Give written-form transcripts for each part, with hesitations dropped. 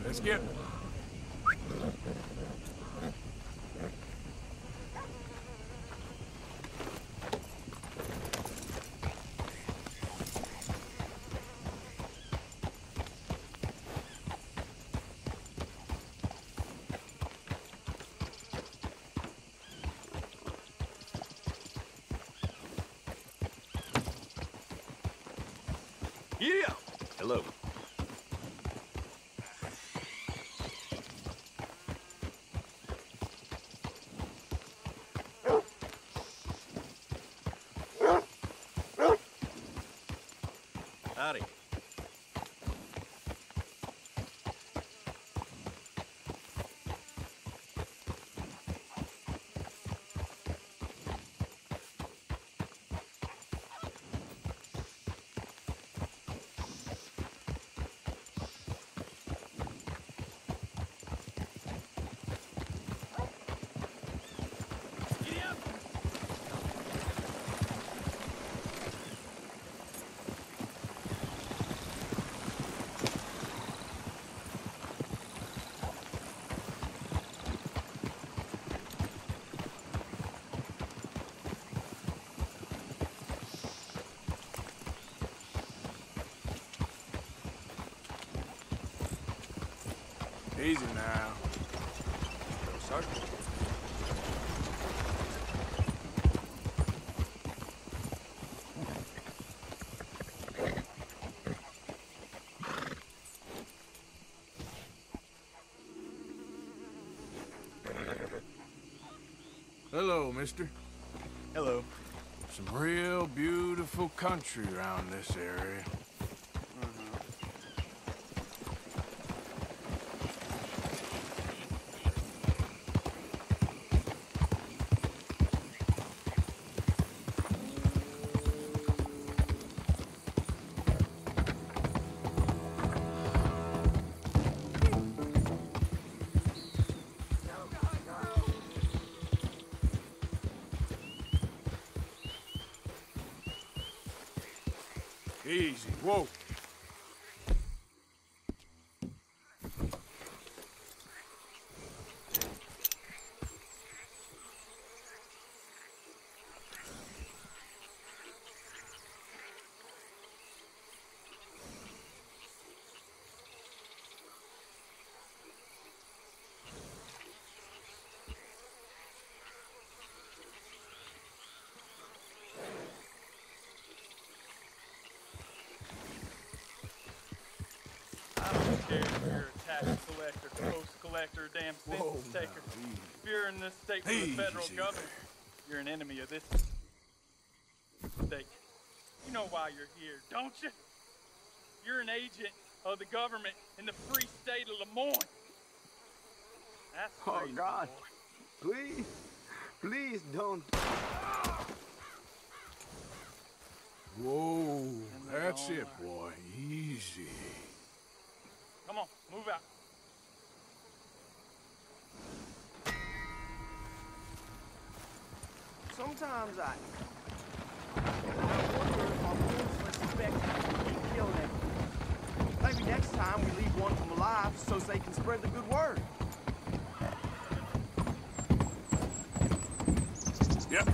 Let's get... Yeah! Hello. Howdy. Easy now. Sergeant. Hello, mister. Hello. Some real beautiful country around this area. Easy. Whoa. If you're a tax collector, post collector, damn census taker. If you're in this state for the federal government, you're an enemy of this state. You know why you're here, don't you? You're an agent of the government in the free state of Lemoyne. That's crazy, Oh, God. boy. Please. Please don't. Whoa. That's it, boy. Easy. Come on, move out. Sometimes I wonder if our boys suspect we killed him. Maybe next time we leave one of them alive so they can spread the good word. Yep.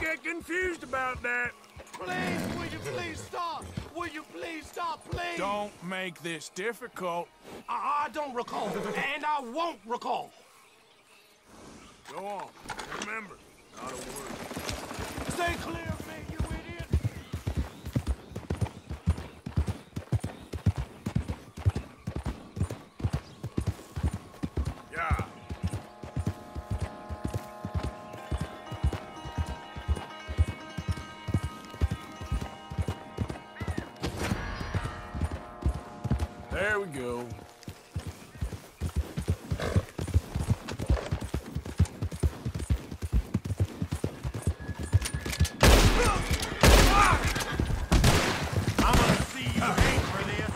get confused about that. Please, will you please stop? Will you please stop, please? Don't make this difficult. I don't recall, and I won't recall. Go on. Remember, not a word. Stay clear of me, you idiot! Yeah. There we go. I'm gonna see you hate for this.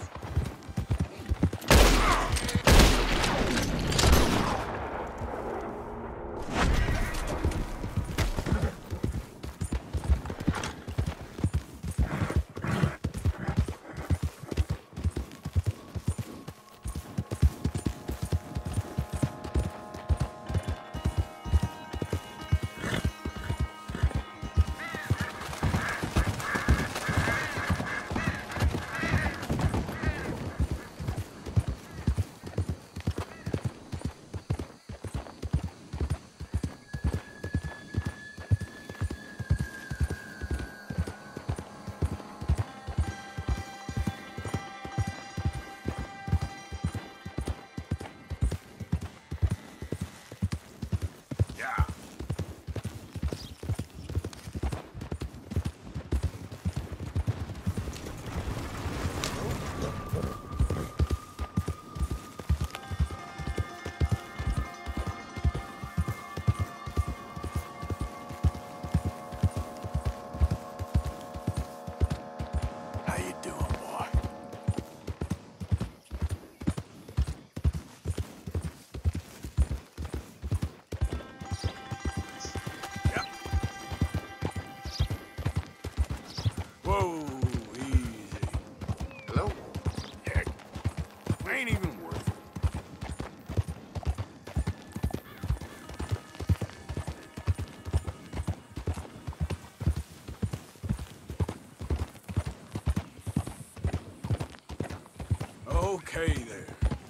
Yeah. How you doing, boy? Yep. Whoa, easy. Hello? Heck, ain't even worth it. Okay there.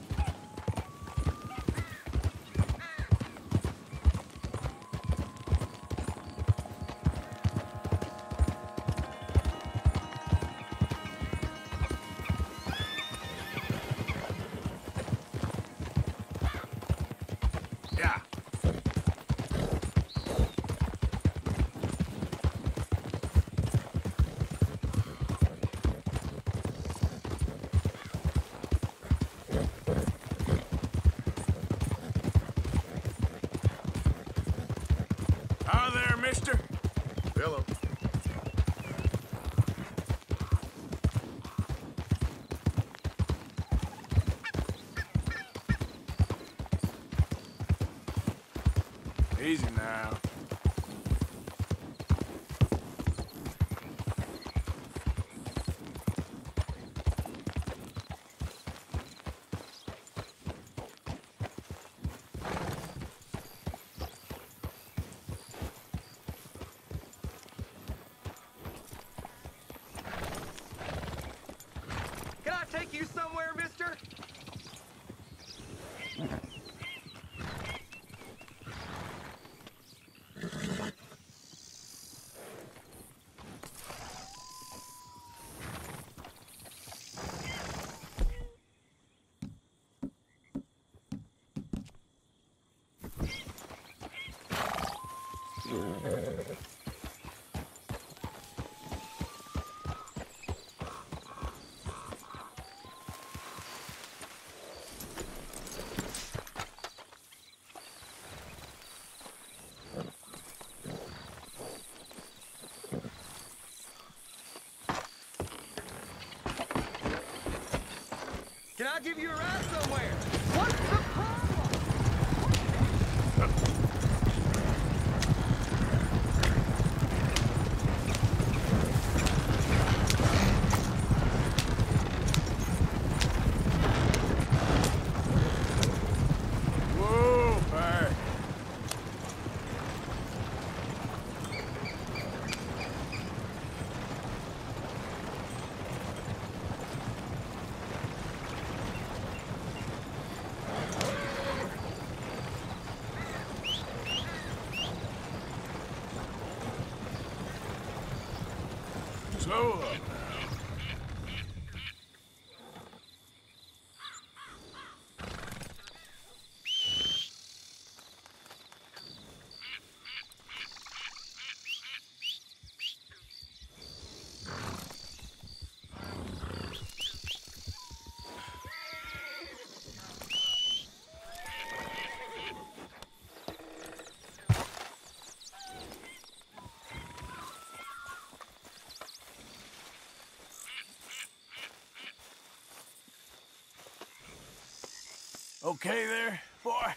Yeah. Hi there, mister. Hello. Easy now. Can I take you somewhere, mister? Can I give you a ride somewhere? What's the problem? Whoa, back. Slow up now. Okay there, boy?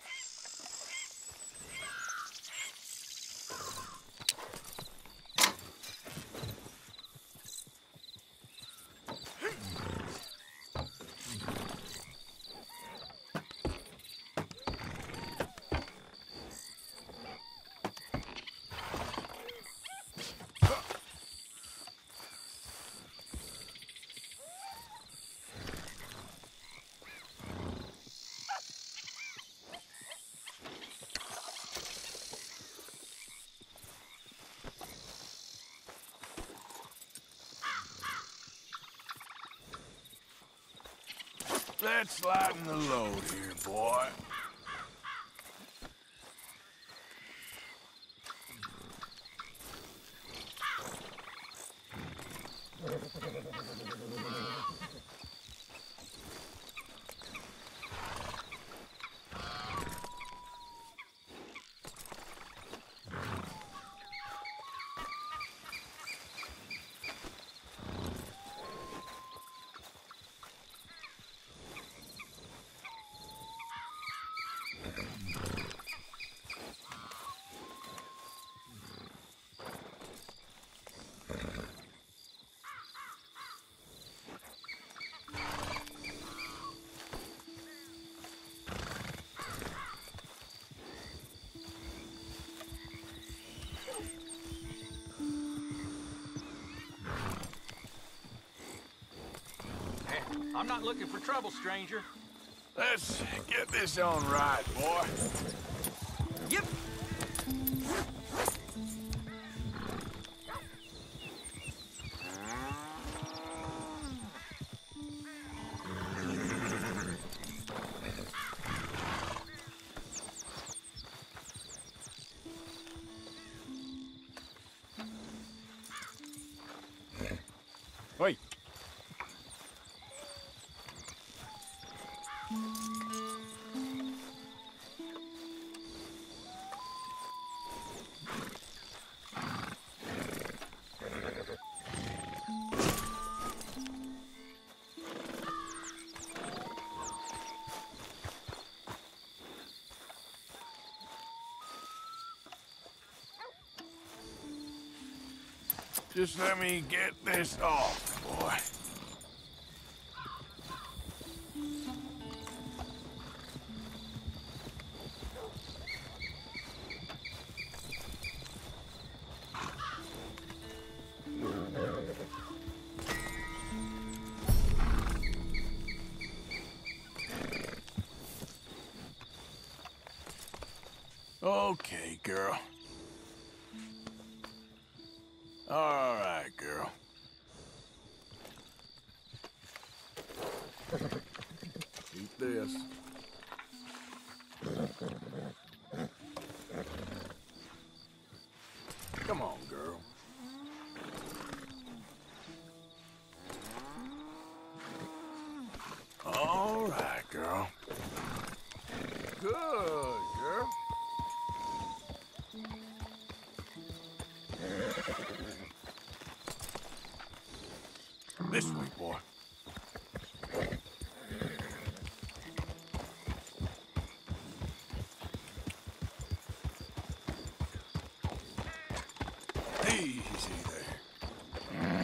Let's lighten the load here, boy. I'm not looking for trouble, stranger. Let's get this on right, boy. Yep. Wait. Just let me get this off, boy. Okay, girl. All right, girl. Eat this. Come on, girl. All right, girl. Good, girl. This way, boy. Easy there.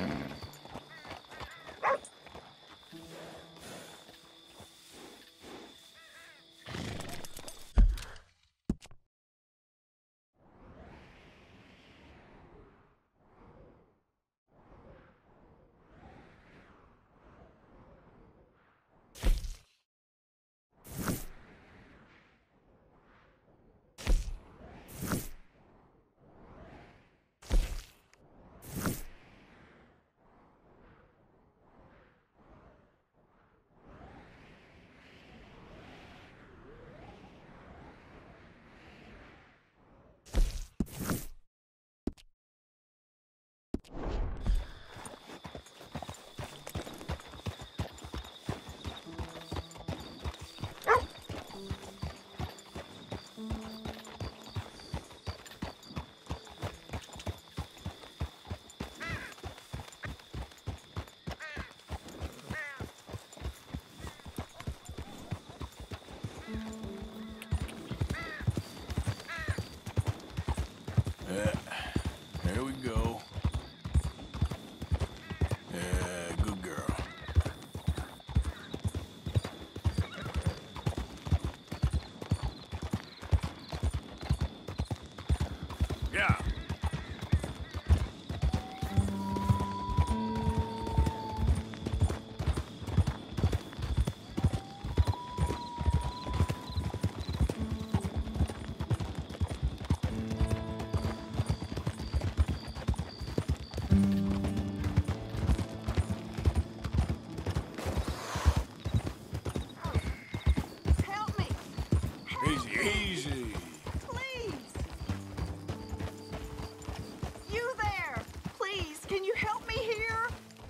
Yeah. Help me! Easy, easy. Please! You there! Please, can you help me here?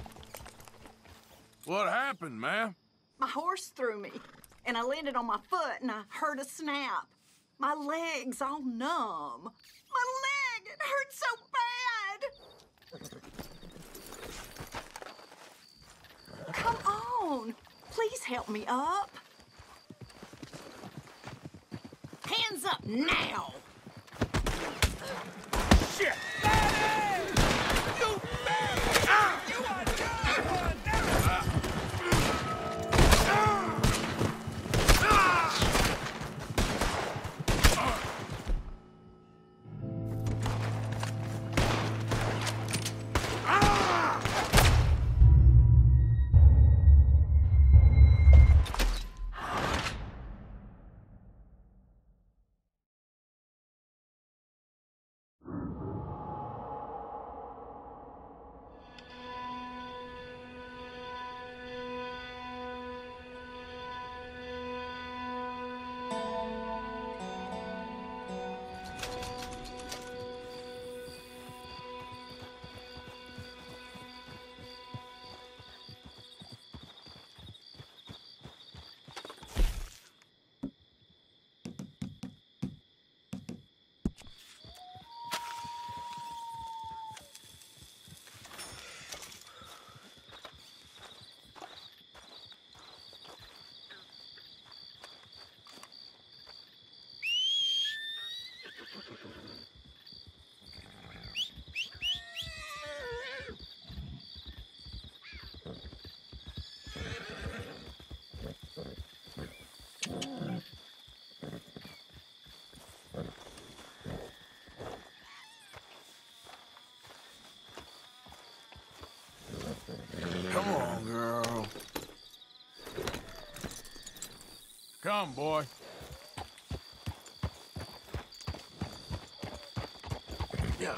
What happened, ma'am? My horse threw me, and I landed on my foot, and I heard a snap. My leg's all numb. My leg! It hurts so bad! Come on! Please help me up. Hands up now! Shit! Come on, girl. Come, boy. Yeah.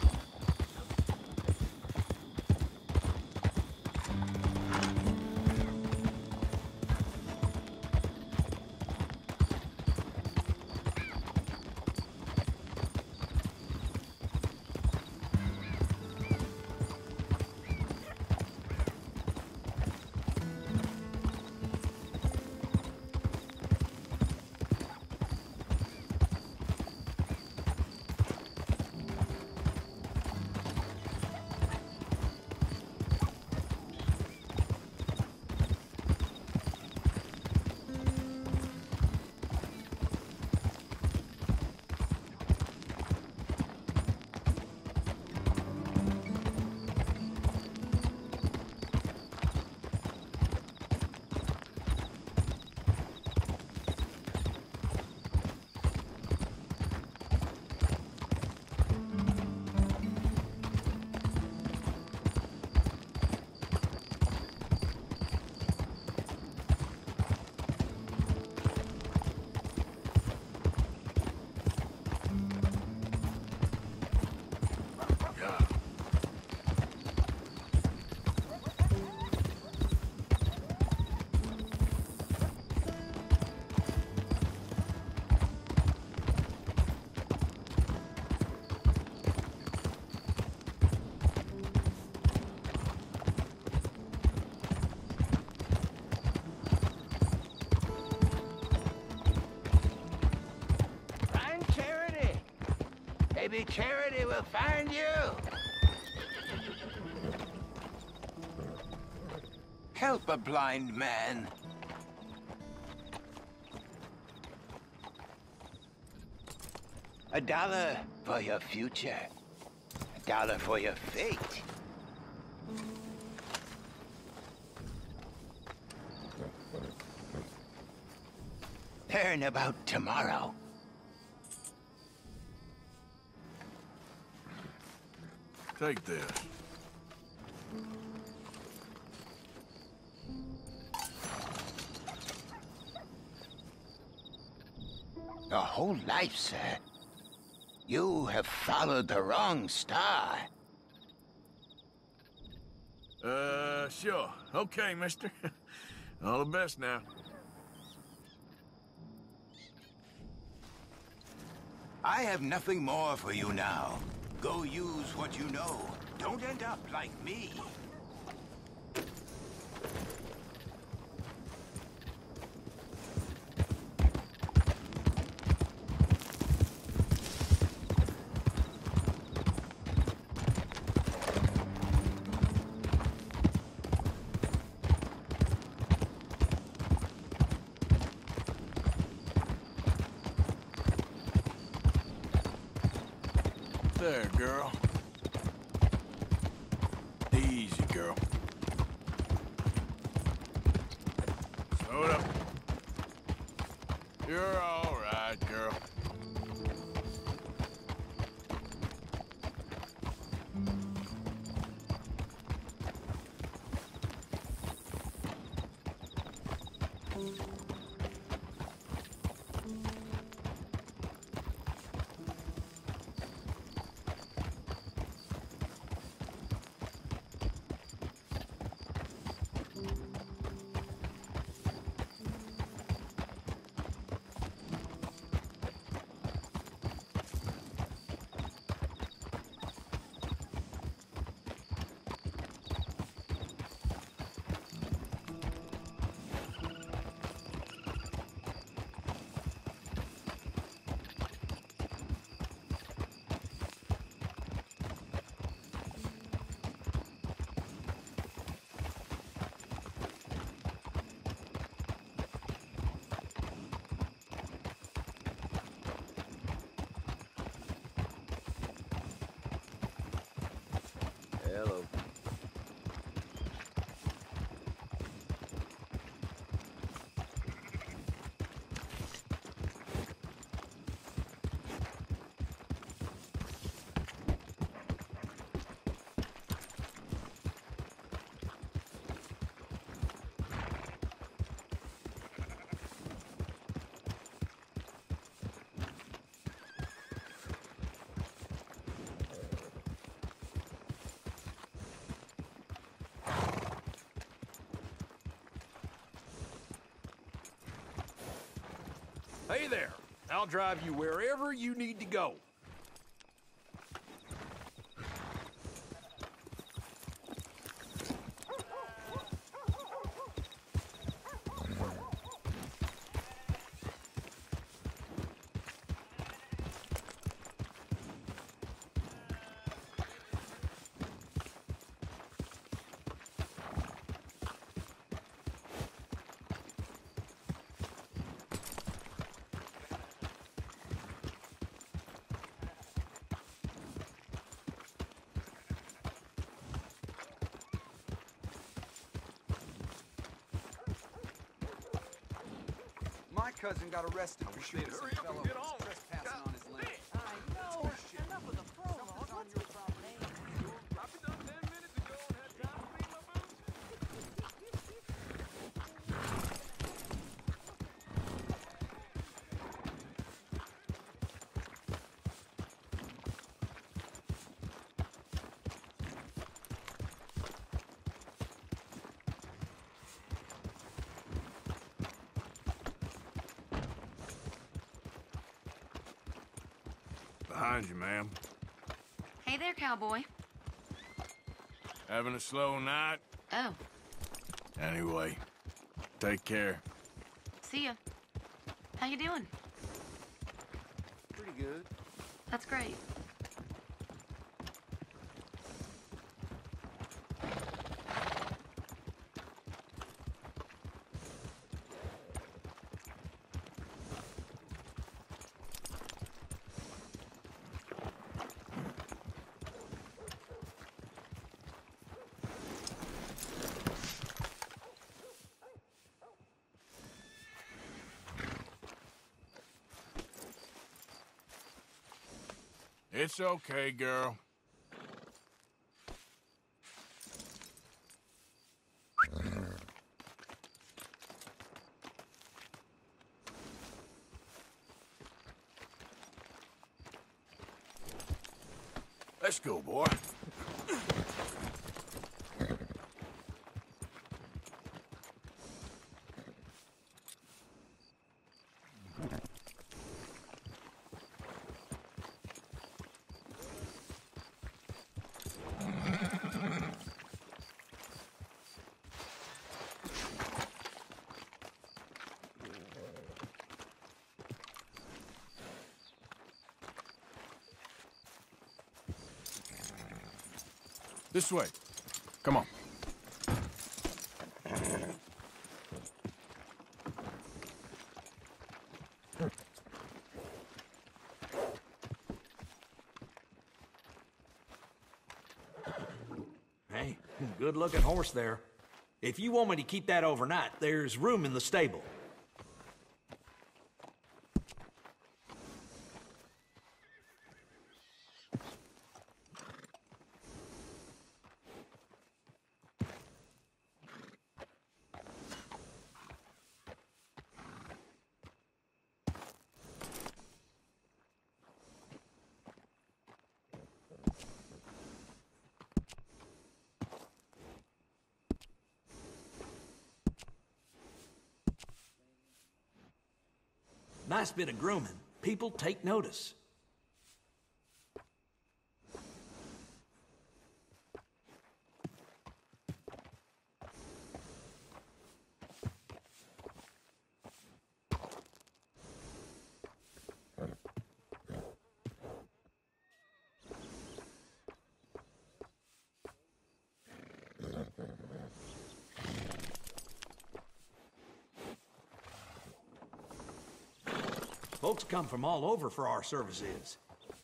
Maybe Charity will find you. Help a blind man. $1 for your future. $1 for your fate. Learn about tomorrow. Take this. Your whole life, sir. You have followed the wrong star. Sure. Okay, mister. All the best now. I have nothing more for you now. Go use what you know. Don't end up like me. There, girl. Easy, girl. Slow it up. You're all right, girl. Hello. Hey there. I'll drive you wherever you need to go. My cousin got arrested for shooting some fellow who was trespassing on his land. I know. Enough of the prologue. What's your problem? Behind you, ma'am. Hey there, cowboy. Having a slow night? Oh, Anyway, take care. see ya. How you doing? Pretty good. That's great. It's okay, girl. Let's go, boy. This way. Come on. Hey, good-looking horse there. If you want me to keep that overnight, there's room in the stable. Nice bit of grooming. People take notice. Folks come from all over for our services.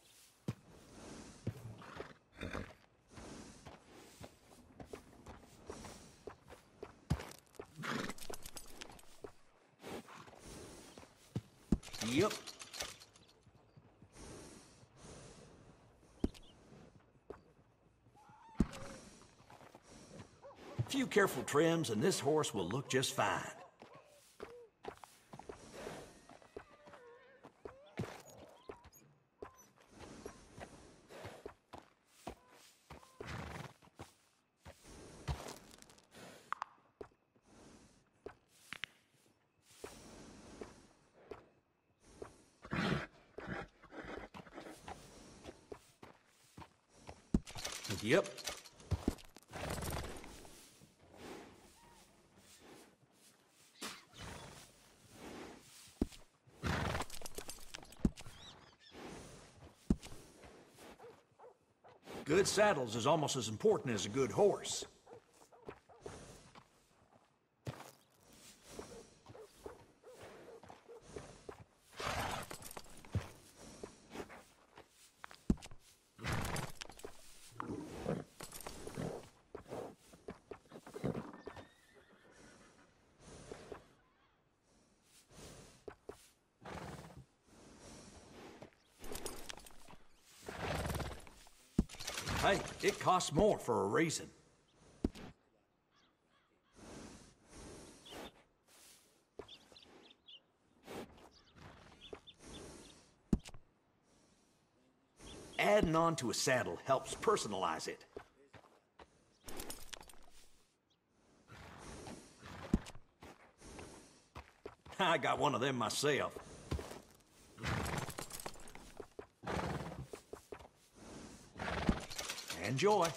Yep. A few careful trims and this horse will look just fine. Yep. Good saddles is almost as important as a good horse. Hey, it costs more for a reason. Adding on to a saddle helps personalize it. I got one of them myself. Enjoy.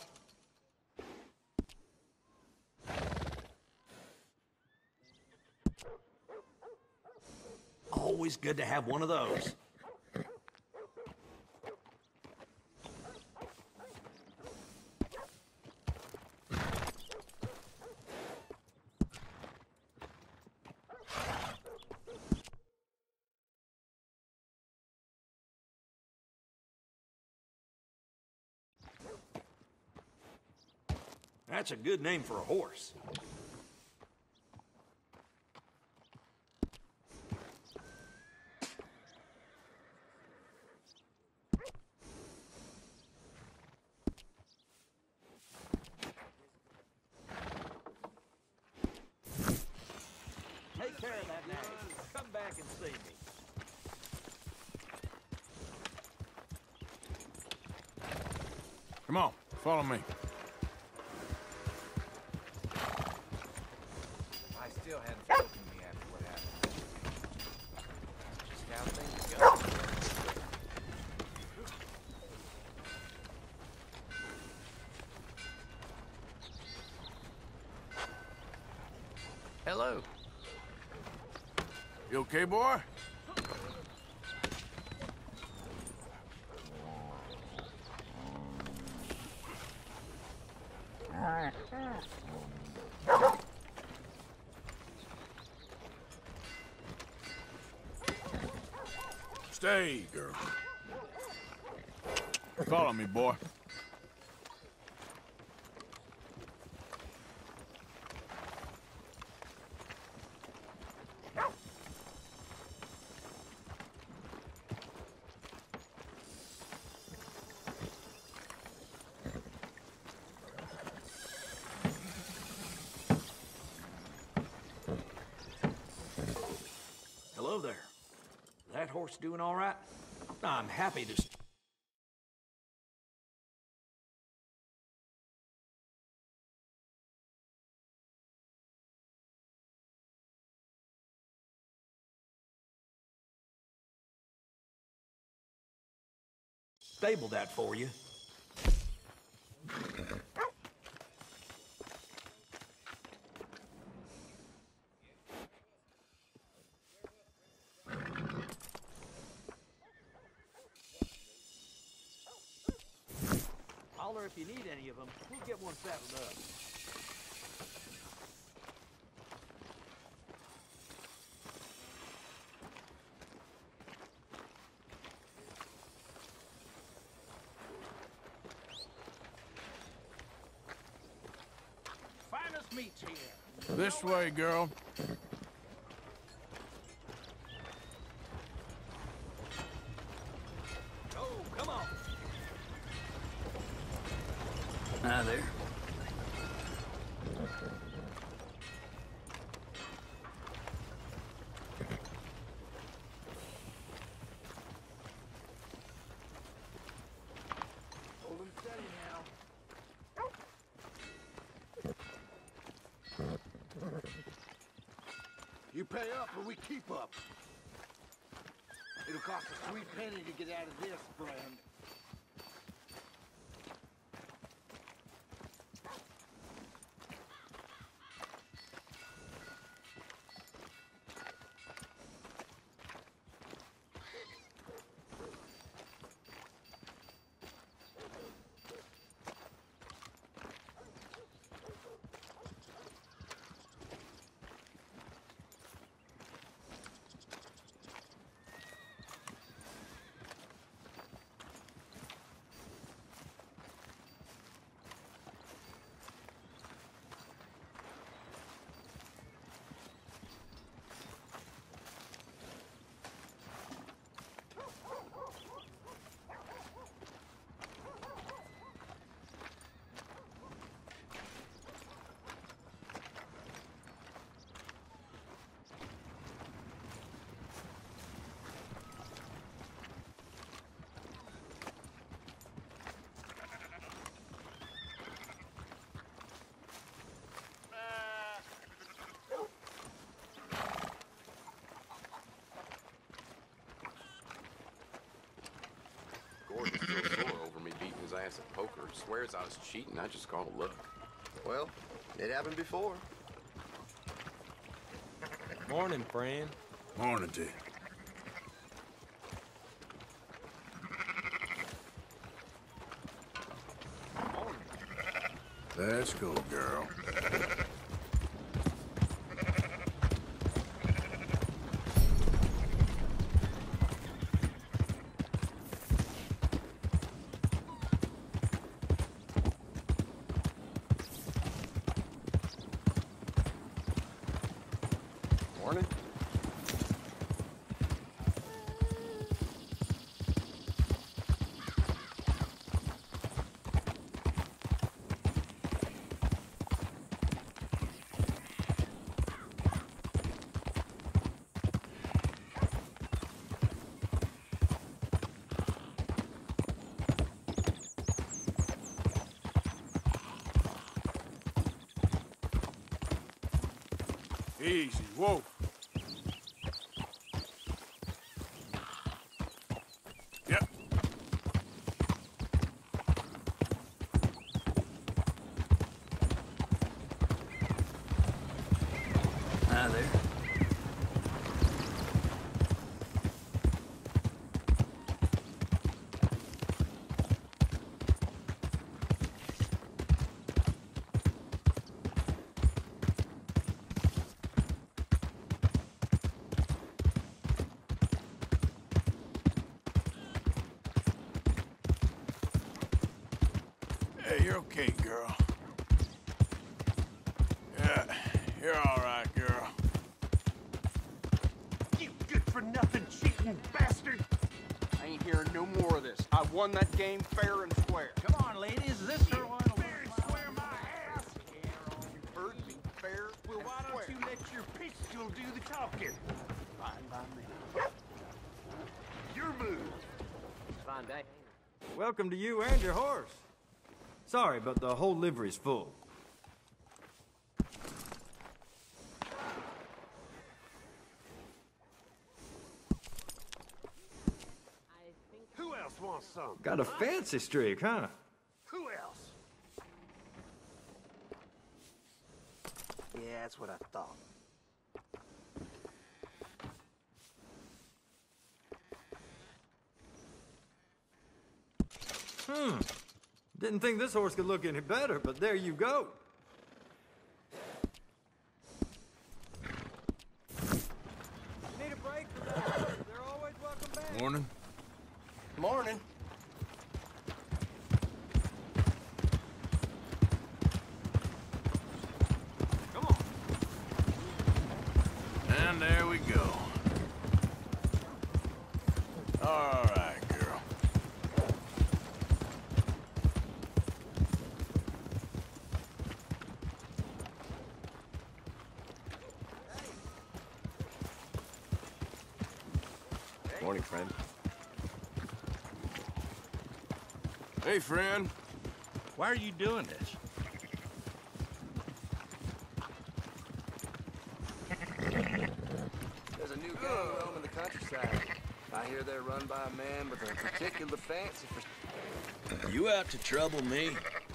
Always good to have one of those. That's a good name for a horse. Take care of that nag. Come back and see me. Come on, follow me. I still hadn't spoken to me after what happened. Just how things go. Hello. You okay, boy? Stay, girl. Follow me, boy. Hello there. That horse doing all right? I'm happy to... stable that for you. Holler if you need any of them. We'll get one saddled up. Finest meats here. This way, girl. Oh, come on. Hi there. Hold them steady now. You pay up or we keep up. It'll cost a sweet penny to get out of this, friend. Gordon's still sore over me beating his ass at poker. Swears I was cheating. I just called a look. Well, it happened before. Morning, friend. Morning to you. Let's go, girl. Morning. Easy, whoa. Yep. Hi there. Hey, you're okay, girl. Yeah, you're all right, girl. You good-for-nothing cheating bastard! I ain't hearing no more of this. I won that game fair and square. Come on, ladies, is this her line? Fair and square my ass! You heard me. Fair Well, and why square. don't you let your pistol do the talking? Fine by me. Your move. Fine day. Welcome to you and your horse. Sorry, but the whole livery's full. Who else wants some? Got a fancy streak, huh? Who else? Yeah, that's what I thought. Didn't think this horse could look any better, but there you go. Need a break for that? They're always welcome back. Morning. Morning. Come on. And there we go. All right, girl. Morning, friend. Hey, friend. Why are you doing this? There's a new gang roaming the countryside. I hear they're run by a man with a particular fancy for... You out to trouble me?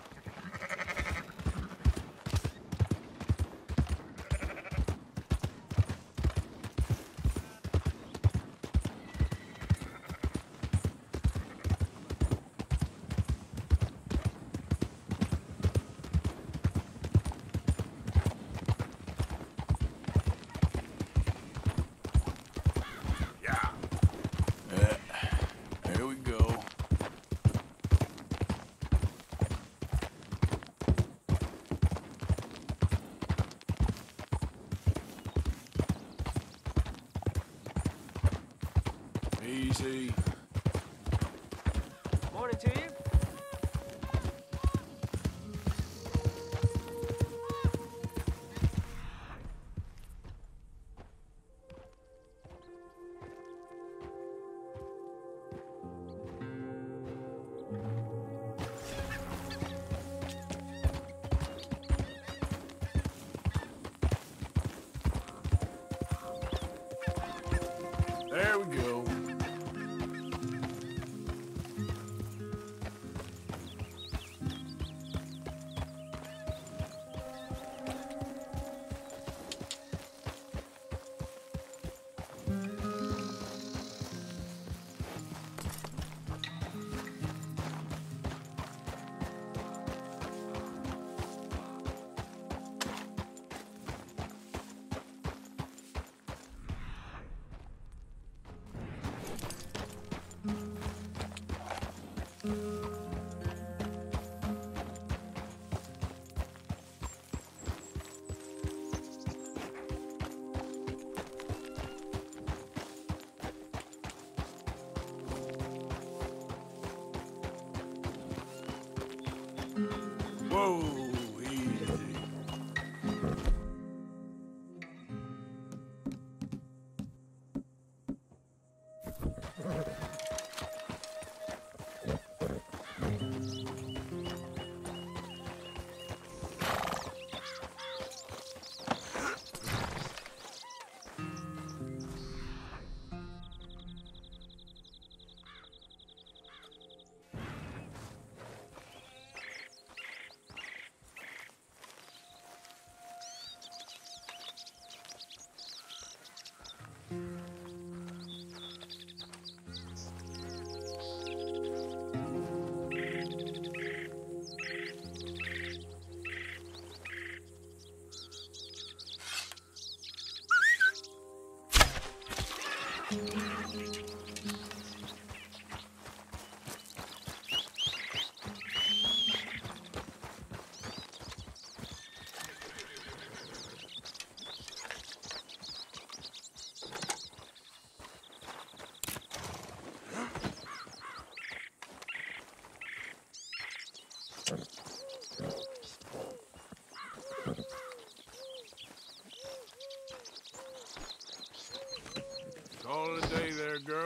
Here we go. Easy. Morning to you. There we go. Whoa, easy.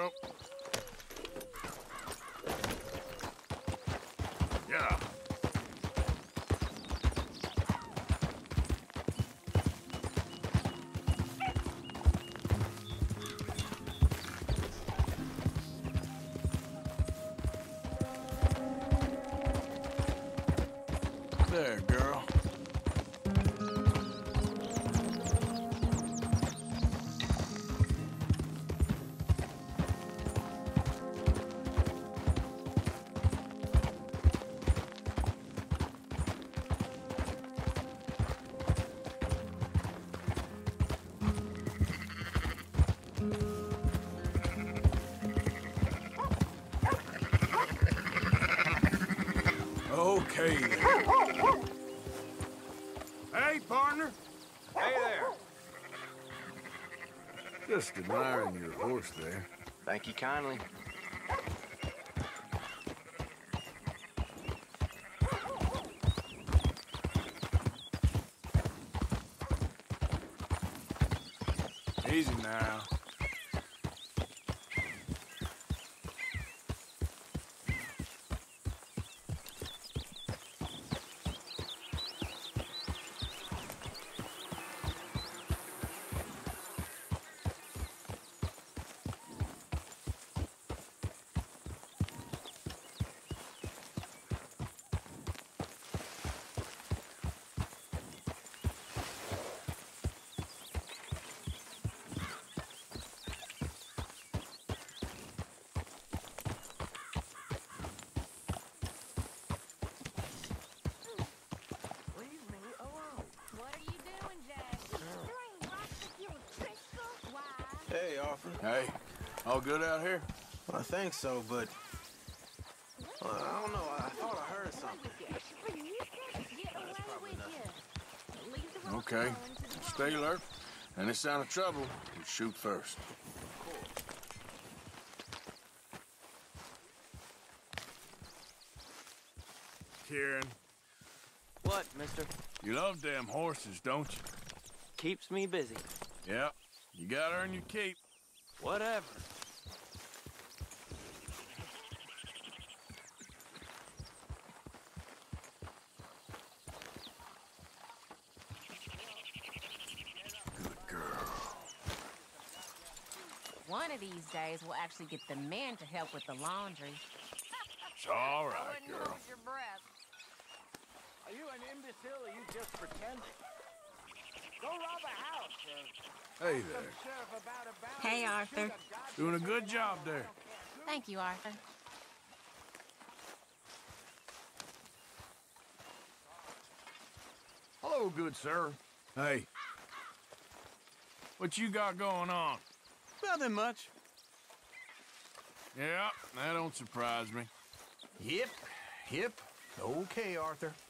Yeah. There, girl. Okay, then. Hey, partner. Hey there. Just admiring your horse there. Thank you kindly. Easy now. Hey, Arthur. Hey, all good out here? Well, I think so, but I don't know. I thought I heard something. Okay. Stay alert. Any sign of trouble, you shoot first. Kieran, What, mister? you love damn horses, don't you? Keeps me busy. Yep. You gotta earn your keep. Whatever. One of these days, we'll actually get the men to help with the laundry. It's all right, girl. Your breath. Are you an imbecile or you just pretending? Go rob a house, sir. Hey there. Hey, Arthur. Doing a good job there. Thank you, Arthur. Hello, good sir. Hey. What you got going on? Nothing much. Yeah, that don't surprise me. Yep. Okay, Arthur.